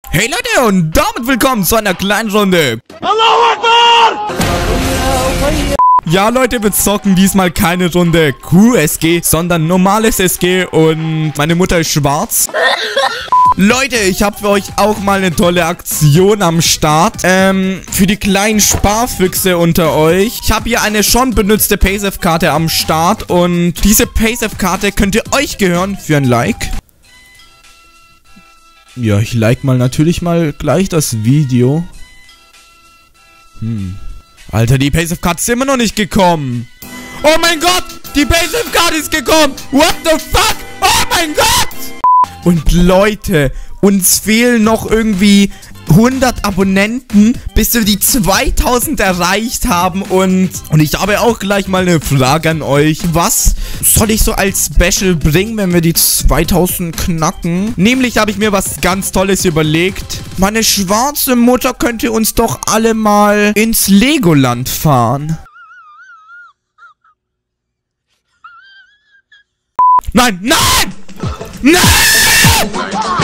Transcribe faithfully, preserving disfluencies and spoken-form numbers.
Hey Leute und damit willkommen zu einer kleinen Runde. Allahu Akbar! Ja Leute, wir zocken diesmal keine Runde Q S G, sondern normales S G und meine Mutter ist schwarz. Leute, ich habe für euch auch mal eine tolle Aktion am Start. Ähm, für die kleinen Sparfüchse unter euch. Ich habe hier eine schon benutzte Paysafe-Karte am Start und diese Paysafe-Karte könnte euch gehören für ein Like. Ja, ich like mal natürlich mal gleich das Video. Hm. Alter, die Paysafe-Karte ist immer noch nicht gekommen. Oh mein Gott, die Paysafe-Karte ist gekommen. What the fuck? Oh mein Gott. Und Leute, uns fehlen noch irgendwie hundert Abonnenten, bis wir die zweitausend erreicht haben. Und, und ich habe auch gleich mal eine Frage an euch. Was soll ich so als Special bringen, wenn wir die zweitausend knacken? Nämlich habe ich mir was ganz Tolles überlegt. Meine schwarze Mutter könnte uns doch alle mal ins Legoland fahren. Nein, nein! Nein!